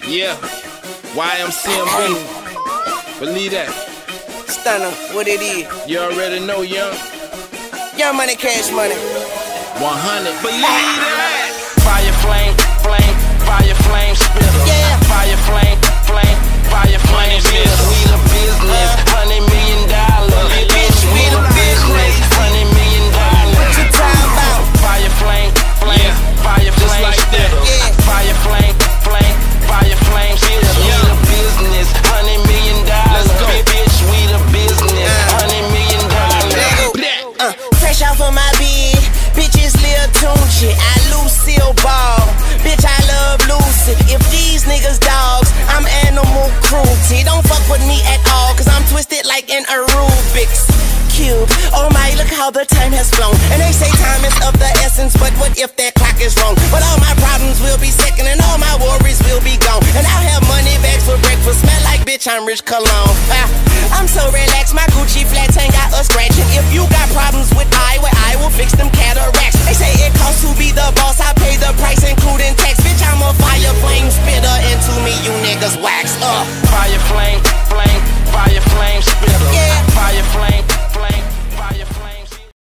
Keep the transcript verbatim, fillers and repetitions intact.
Yeah, Y M C M B. Believe that. Stunner, what it is. You already know, young. Young money, cash money. one hundred. Believe that. Fire flame, flame, fire flame spitter. Yeah. Fire flame, flame, fire flame spitter. We the business, hundred million dollars. Bitch, we the business, hundred million dollars. What you talking about? Fire flame, flame, fire flame spitter. Yeah. Fire flame, flame, fire flame spitter. We the business, hundred million dollars. Bitch, we the business, hundred million dollars. Uh, fresh off of my bed, bitches Lil Tunechi, I Lucille Ball, bitch I love Lucy. If these niggas dogs, I'm animal cruelty. Don't fuck with me at all, cause I'm twisted like an Rubik's Cube. Oh my, look how the time has flown. And they say time is of the essence, but what if that clock is wrong? But all my problems will be second and all my worries will be gone. And I'll have money bags for breakfast, smell like bitch I'm Rich Cologne. Ah, I'm so relaxed, my Gucci flats ain't got a scratch. And if you got problems with I, well I will fix them cataracts. They say it costs to be the boss, I pay the price including tax. Bitch I'm a fire flame spitter, and to me you niggas wax up. Fire flame,